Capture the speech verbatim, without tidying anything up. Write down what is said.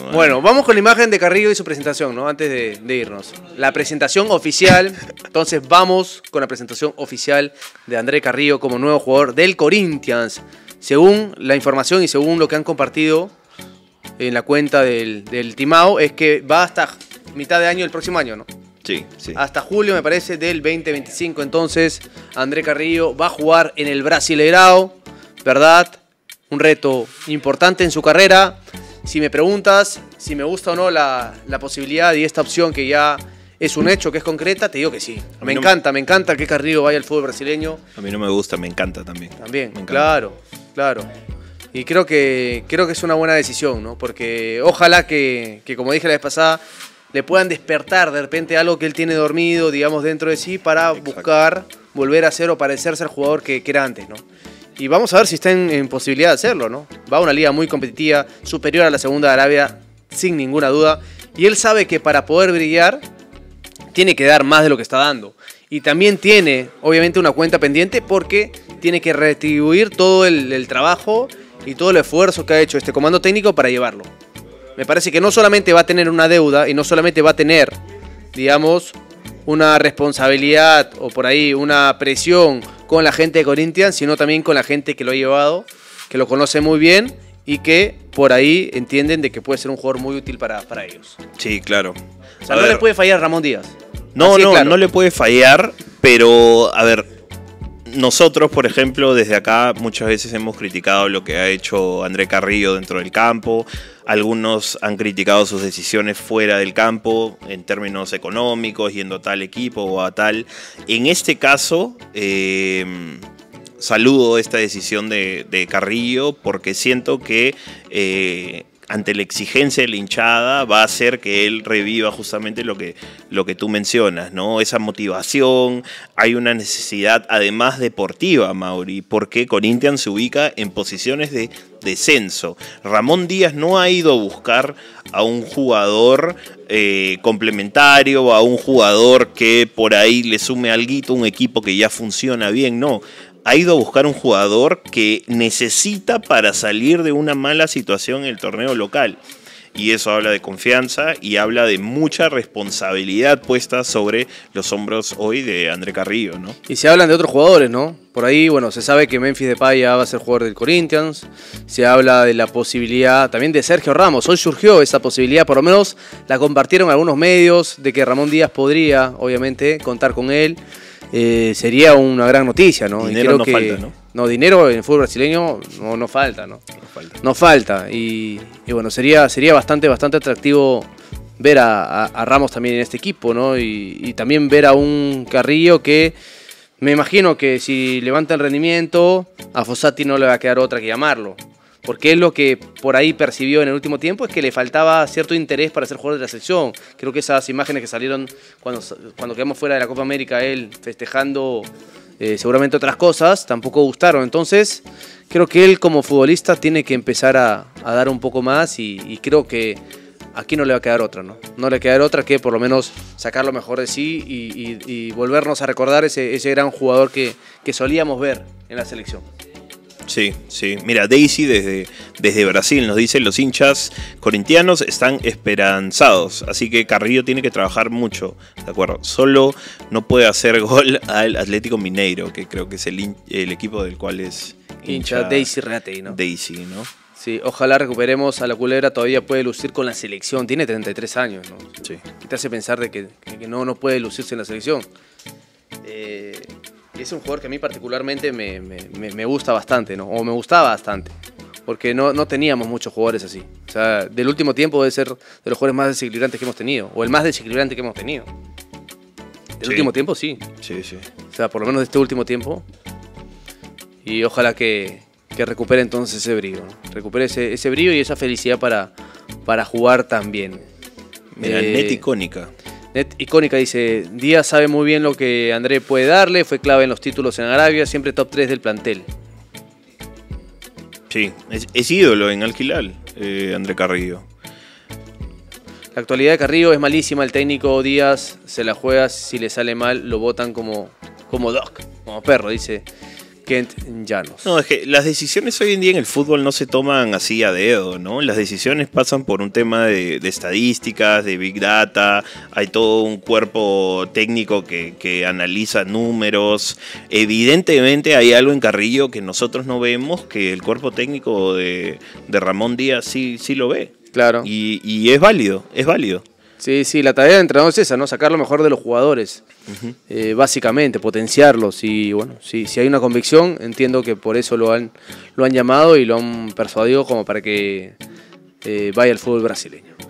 Bueno, vamos con la imagen de Carrillo y su presentación, ¿no? Antes de, de irnos. La presentación oficial. Entonces vamos con la presentación oficial de André Carrillo como nuevo jugador del Corinthians. Según la información y según lo que han compartido en la cuenta del, del Timao, es que va hasta mitad de año del próximo año, ¿no? Sí, sí. Hasta julio, me parece, del veinte veinticinco. Entonces, André Carrillo va a jugar en el Brasileirao, ¿verdad? Un reto importante en su carrera. Si me preguntas si me gusta o no la, la posibilidad y esta opción que ya es un hecho, que es concreta, te digo que sí. Me no encanta, me encanta que Carrillo vaya al fútbol brasileño. A mí no me gusta, me encanta también. También, me encanta. claro, claro. Y creo que, creo que es una buena decisión, ¿no? Porque ojalá que, que, como dije la vez pasada, le puedan despertar de repente algo que él tiene dormido, digamos, dentro de sí para Exacto. buscar volver a ser o parecerse al jugador que, que era antes, ¿no? Y vamos a ver si está en, en posibilidad de hacerlo, ¿no? Va a una liga muy competitiva, superior a la segunda de Arabia, sin ninguna duda. Y él sabe que para poder brillar, tiene que dar más de lo que está dando. Y también tiene, obviamente, una cuenta pendiente porque tiene que retribuir todo el, el trabajo y todo el esfuerzo que ha hecho este comando técnico para llevarlo. Me parece que no solamente va a tener una deuda y no solamente va a tener, digamos, una responsabilidad o por ahí una presión con la gente de Corinthians, sino también con la gente que lo ha llevado, que lo conoce muy bien y que por ahí entienden de que puede ser un jugador muy útil para, para ellos. Sí, claro. O sea, a no ver. le puede fallar Ramón Díaz. No, Así no, claro. no le puede fallar, pero a ver, nosotros, por ejemplo, desde acá muchas veces hemos criticado lo que ha hecho André Carrillo dentro del campo. Algunos han criticado sus decisiones fuera del campo, en términos económicos, yendo a tal equipo o a tal. En este caso, eh, saludo esta decisión de, de Carrillo porque siento que eh, ante la exigencia de la hinchada va a hacer que él reviva justamente lo que, lo que tú mencionas, ¿no? Esa motivación, hay una necesidad además deportiva, Mauri, porque Corinthians se ubica en posiciones de descenso. Ramón Díaz no ha ido a buscar a un jugador eh, complementario, a un jugador que por ahí le sume alguito, un equipo que ya funciona bien, no. Ha ido a buscar un jugador que necesita para salir de una mala situación en el torneo local. Y eso habla de confianza y habla de mucha responsabilidad puesta sobre los hombros hoy de André Carrillo, ¿no? Y se hablan de otros jugadores, ¿no? Por ahí, bueno, se sabe que Memphis Depay ya va a ser jugador del Corinthians. Se habla de la posibilidad también de Sergio Ramos. Hoy surgió esa posibilidad, por lo menos la compartieron algunos medios, de que Ramón Díaz podría, obviamente, contar con él. Eh, sería una gran noticia, ¿no? Dinero y creo no que, falta, ¿no? No, dinero en el fútbol brasileño no, no falta, ¿no? No falta. No falta. Y, y bueno, sería, sería bastante, bastante atractivo ver a, a, a Ramos también en este equipo, ¿no? Y, y también ver a un Carrillo que me imagino que si levanta el rendimiento, a Fossati no le va a quedar otra que llamarlo. Porque él lo que por ahí percibió en el último tiempo es que le faltaba cierto interés para ser jugador de la selección. Creo que esas imágenes que salieron cuando, cuando quedamos fuera de la Copa América, él festejando eh, seguramente otras cosas, tampoco gustaron. Entonces, creo que él como futbolista tiene que empezar a, a dar un poco más y, y creo que aquí no le va a quedar otra, ¿no? No le va a quedar otra que por lo menos sacar lo mejor de sí y, y, y volvernos a recordar ese, ese gran jugador que, que solíamos ver en la selección. Sí, sí. Mira, Daisy desde, desde Brasil nos dice: los hinchas corintianos están esperanzados, así que Carrillo tiene que trabajar mucho, ¿de acuerdo? Solo no puede hacer gol al Atlético Mineiro, que creo que es el, el equipo del cual es hincha, hincha Daisy Reatey, ¿no? Daisy, ¿no? Sí, ojalá recuperemos a la culebra, todavía puede lucir con la selección, tiene treinta y tres años, ¿no? Sí. Te hace pensar de que, que no, no puede lucirse en la selección. Eh... Es un jugador que a mí particularmente me, me, me gusta bastante, ¿no? O me gustaba bastante, porque no, no teníamos muchos jugadores así. O sea, del último tiempo debe ser de los jugadores más desequilibrantes que hemos tenido, o el más desequilibrante que hemos tenido. Del sí. último tiempo, sí. Sí, sí. O sea, por lo menos de este último tiempo. Y ojalá que, que recupere entonces ese brillo, ¿no? Recupere ese, ese brillo y esa felicidad para, para jugar también. Mira, eh, net icónica. Net icónica dice: Díaz sabe muy bien lo que André puede darle, fue clave en los títulos en Arabia, siempre top tres del plantel. Sí, es, es ídolo en Al Hilal, eh, André Carrillo. La actualidad de Carrillo es malísima, el técnico Díaz se la juega, si le sale mal lo botan como, como dog, como perro, dice Kent Llanos. No, es que las decisiones hoy en día en el fútbol no se toman así a dedo, ¿no? Las decisiones pasan por un tema de, de estadísticas, de big data, hay todo un cuerpo técnico que, que analiza números. Evidentemente hay algo en Carrillo que nosotros no vemos, que el cuerpo técnico de, de Ramón Díaz sí, sí lo ve. Claro. Y, y es válido, es válido. Sí, sí, la tarea del entrenador es esa, ¿no? Sacar lo mejor de los jugadores, uh-huh. eh, básicamente, potenciarlos. Y bueno, si, si hay una convicción, entiendo que por eso lo han, lo han llamado y lo han persuadido como para que eh, vaya al fútbol brasileño.